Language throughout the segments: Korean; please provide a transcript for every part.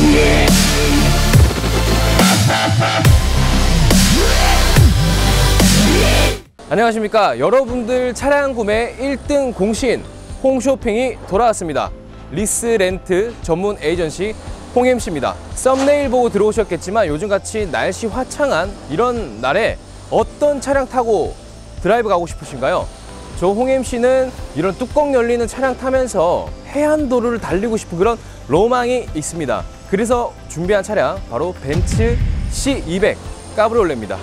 안녕하십니까. 여러분들 차량 구매 1등 공신 홈쇼핑이 돌아왔습니다. 리스렌트 전문 에이전시 홍MC입니다. 썸네일 보고 들어오셨겠지만 요즘같이 날씨 화창한 이런 날에 어떤 차량 타고 드라이브 가고 싶으신가요? 저 홍MC는 이런 뚜껑 열리는 차량 타면서 해안도로를 달리고 싶은 그런 로망이 있습니다. 그래서 준비한 차량 바로 벤츠 C200 까브리올레입니다.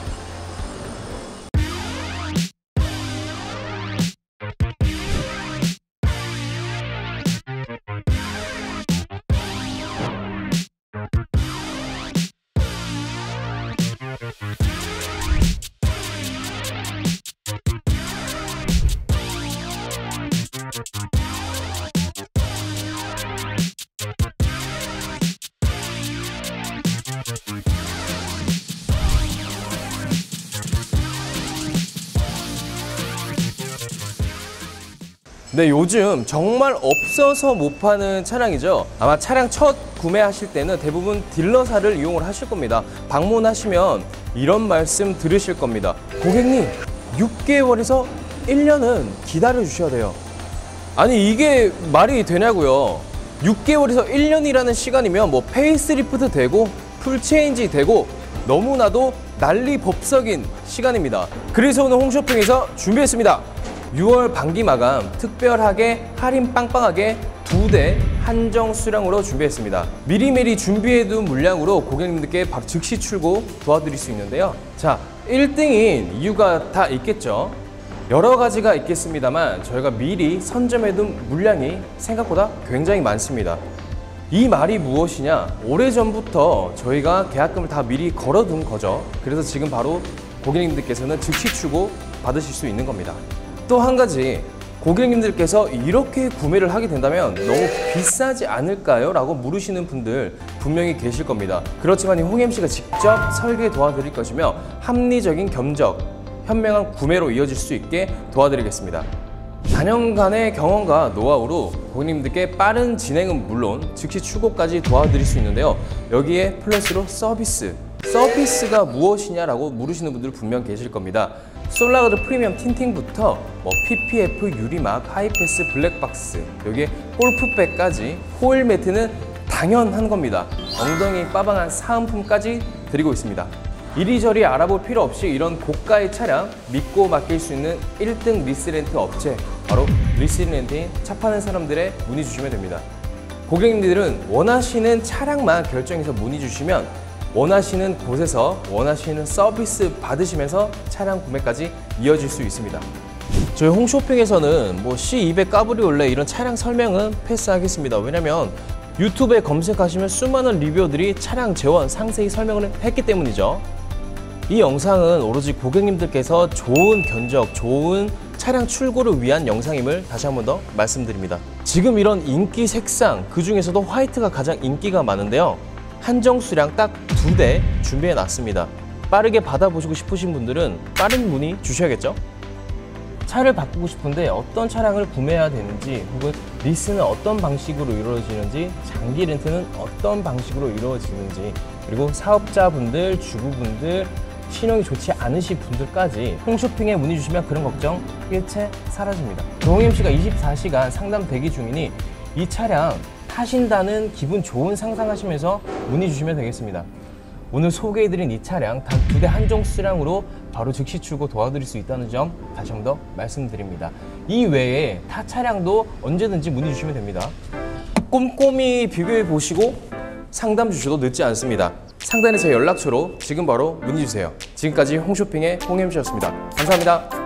네, 요즘 정말 없어서 못 파는 차량이죠. 아마 차량 첫 구매하실 때는 대부분 딜러사를 이용을 하실 겁니다. 방문하시면 이런 말씀 들으실 겁니다. 고객님, 6개월에서 1년은 기다려 주셔야 돼요. 아니, 이게 말이 되냐고요. 6개월에서 1년이라는 시간이면 뭐 페이스리프트 되고 풀체인지 되고 너무나도 난리법석인 시간입니다. 그래서 오늘 홈쇼핑에서 준비했습니다. 6월 반기 마감 특별하게 할인 빵빵하게 2대 한정 수량으로 준비했습니다. 미리미리 준비해둔 물량으로 고객님들께 바로 즉시 출고 도와드릴 수 있는데요. 자, 1등인 이유가 다 있겠죠. 여러 가지가 있겠습니다만 저희가 미리 선점해둔 물량이 생각보다 굉장히 많습니다. 이 말이 무엇이냐? 오래전부터 저희가 계약금을 다 미리 걸어둔 거죠. 그래서 지금 바로 고객님들께서는 즉시 출고 받으실 수 있는 겁니다. 또 한 가지, 고객님들께서 이렇게 구매를 하게 된다면 너무 비싸지 않을까요? 라고 물으시는 분들 분명히 계실 겁니다. 그렇지만 이 홍MC가 직접 설계 도와드릴 것이며 합리적인 견적, 현명한 구매로 이어질 수 있게 도와드리겠습니다. 4년간의 경험과 노하우로 고객님들께 빠른 진행은 물론 즉시 출고까지 도와드릴 수 있는데요. 여기에 플러스로 서비스가 무엇이냐라고 물으시는 분들 분명 계실 겁니다. 솔라가드 프리미엄 틴팅부터 PPF 유리막, 하이패스 블랙박스, 여기에 골프백까지 호일 매트는 당연한 겁니다. 엉덩이 빠방한 사은품까지 드리고 있습니다. 이리저리 알아볼 필요 없이 이런 고가의 차량 믿고 맡길 수 있는 1등 리스렌트 업체, 바로 리스렌트인 차 파는 사람들의 문의 주시면 됩니다. 고객님들은 원하시는 차량만 결정해서 문의 주시면 원하시는 곳에서 원하시는 서비스 받으시면서 차량 구매까지 이어질 수 있습니다. 저희 홈쇼핑에서는 C200 까브리올레 이런 차량 설명은 패스하겠습니다. 왜냐면 유튜브에 검색하시면 수많은 리뷰어들이 차량 재원 상세히 설명을 했기 때문이죠. 이 영상은 오로지 고객님들께서 좋은 견적, 좋은 차량 출고를 위한 영상임을 다시 한 번 더 말씀드립니다. 지금 이런 인기 색상, 그 중에서도 화이트가 가장 인기가 많은데요. 한정 수량 딱 2대 준비해 놨습니다. 빠르게 받아보시고 싶으신 분들은 빠른 문의 주셔야겠죠? 차를 바꾸고 싶은데 어떤 차량을 구매해야 되는지, 혹은 리스는 어떤 방식으로 이루어지는지, 장기 렌트는 어떤 방식으로 이루어지는지, 그리고 사업자분들, 주부분들, 신용이 좋지 않으신 분들까지 홈쇼핑에 문의 주시면 그런 걱정 일체 사라집니다. 홍MC가 24시간 상담 대기 중이니 이 차량 타신다는 기분 좋은 상상하시면서 문의 주시면 되겠습니다. 오늘 소개해드린 이 차량 단 2대 한정 수량으로 바로 즉시 출고 도와드릴 수 있다는 점 다시 한 번 더 말씀드립니다. 이 외에 타 차량도 언제든지 문의 주시면 됩니다. 꼼꼼히 비교해 보시고 상담 주셔도 늦지 않습니다. 상단에 제 연락처로 지금 바로 문의 주세요. 지금까지 홈쇼핑의 홍MC였습니다. 감사합니다.